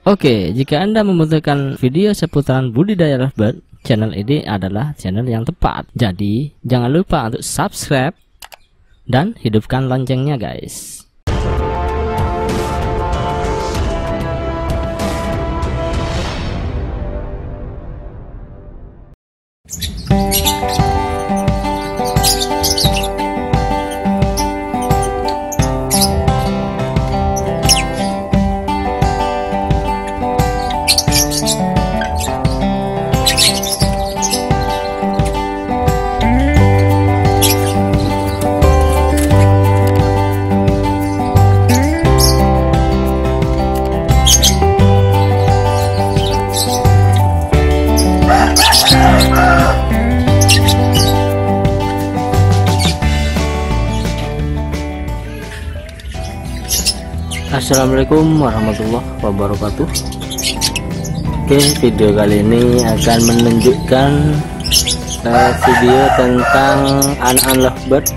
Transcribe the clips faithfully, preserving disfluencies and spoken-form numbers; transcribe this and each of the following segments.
Oke, jika Anda membutuhkan video seputaran budidaya lovebird, channel ini adalah channel yang tepat. Jadi, jangan lupa untuk subscribe dan hidupkan loncengnya, guys. Assalamualaikum warahmatullahi wabarakatuh. Oke, video kali ini akan menunjukkan uh, video tentang anak-anak lovebird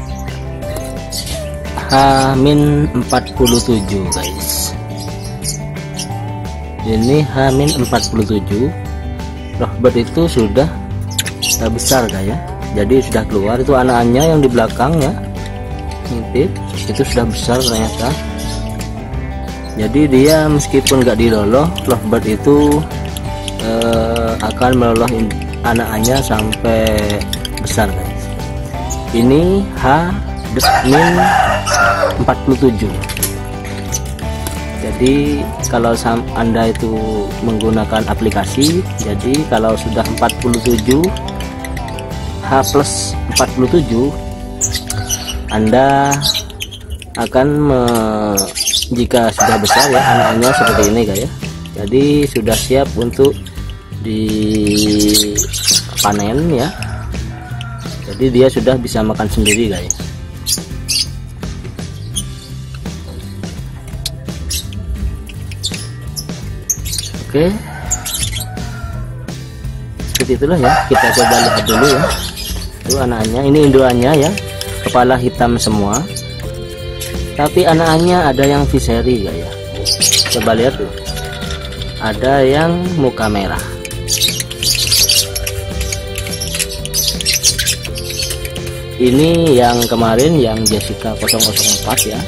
H empat puluh tujuh, guys. Ini H empat puluh tujuh lovebird itu sudah uh, besar, guys ya. Jadi sudah keluar itu anak-anaknya yang di belakang ya. Ngintip, itu sudah besar ternyata. Jadi dia meskipun nggak diloloh, lovebird itu eh, akan meloloh anak-anaknya sampai besar, guys. Ini H empat puluh tujuh. Jadi kalau Anda itu menggunakan aplikasi, jadi kalau sudah empat puluh tujuh H plus empat puluh tujuh, Anda akan me jika sudah besar ya anaknya seperti ini, guys ya. Jadi sudah siap untuk dipanen ya. Jadi dia sudah bisa makan sendiri, guys. Oke, seperti itulah ya, kita coba lihat dulu ya. Itu anaknya, ini induannya ya, kepala hitam semua. Tapi anak-anaknya ada yang viseri, guys ya. Coba lihat tuh, ada yang muka merah. Ini yang kemarin yang Jessica nol nol empat ya.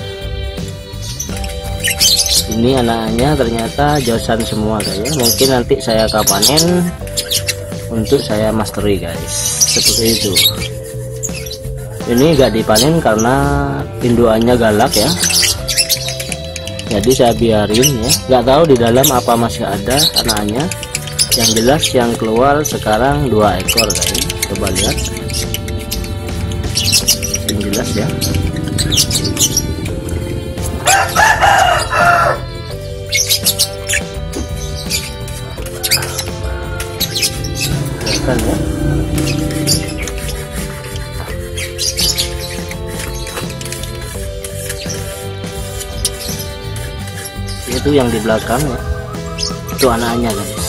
Ini anak-anaknya ternyata josan semua, guys ya. Mungkin nanti saya akan panen untuk saya mastery, guys. Seperti itu. Ini gak dipanen karena induannya galak ya. Jadi saya biarin ya. Gak tahu di dalam apa masih ada anaknya. Yang jelas yang keluar sekarang dua ekor, guys. Coba lihat. Yang jelas ya. Kelihatan ya. Itu yang di belakang ya, itu anaknya, guys.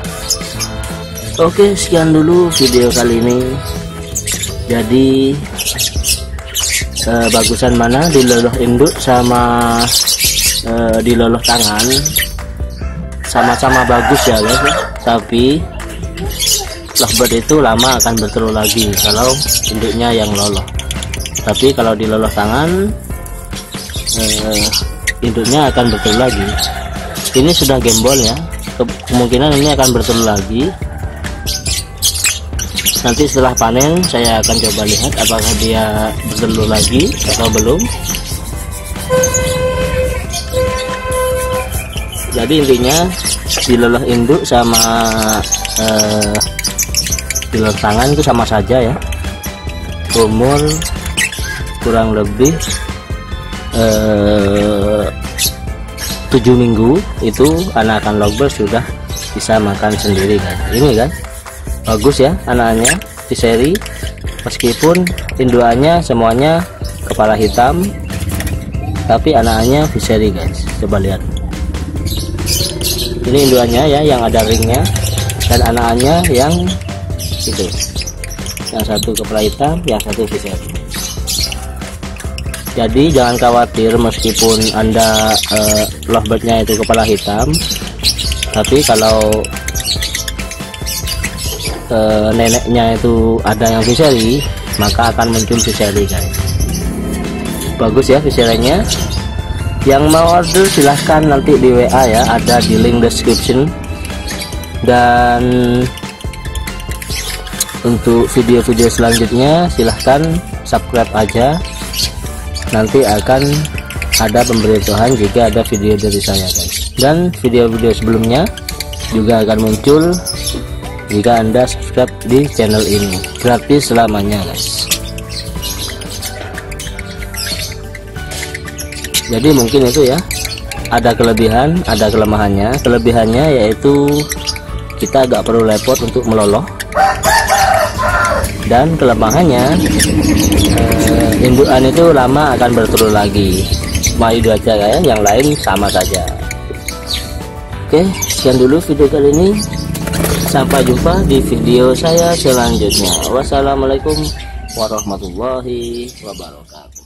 Oke, sekian dulu video kali ini. Jadi eh, bagusan mana diloloh induk sama eh, diloloh tangan, sama-sama bagus ya, guys ya. Tapi lovebird itu lama akan bertelur lagi kalau induknya yang loloh. Tapi kalau diloloh tangan eh, induknya akan bertelur lagi. Ini sudah gembol ya, kemungkinan ini akan bertelur lagi. Nanti setelah panen saya akan coba lihat apakah dia bertelur lagi atau belum. Jadi intinya diloloh induk sama eh, diloloh tangan itu sama saja ya. Umur kurang lebih Eh, tujuh minggu itu anakan lovebird sudah bisa makan sendiri, guys. Ini kan bagus ya anaknya viseri, meskipun induannya semuanya kepala hitam, tapi anaknya viseri, guys. Coba lihat, ini induannya ya yang ada ringnya, dan anaknya yang itu, yang satu kepala hitam, yang satu viseri. Jadi jangan khawatir meskipun Anda uh, lovebird-nya itu kepala hitam, Tapi kalau eh, neneknya itu ada yang viseri, maka akan muncul viseri guys. Bagus ya viserinya. Yang mau order silahkan nanti di W A ya, ada di link description. Dan untuk video-video selanjutnya silahkan subscribe aja, nanti akan ada pemberitahuan jika ada video dari saya guys. Dan video-video sebelumnya juga akan muncul jika Anda subscribe di channel ini, gratis selamanya guys. Jadi mungkin itu ya, ada kelebihan ada kelemahannya. Kelebihannya yaitu kita agak perlu repot untuk meloloh, dan kelemahannya eh, indukan itu lama akan bertelur lagi. Cuma itu aja ya, yang lain sama saja. Oke, sekian dulu video kali ini, sampai jumpa di video saya selanjutnya. Wassalamualaikum warahmatullahi wabarakatuh.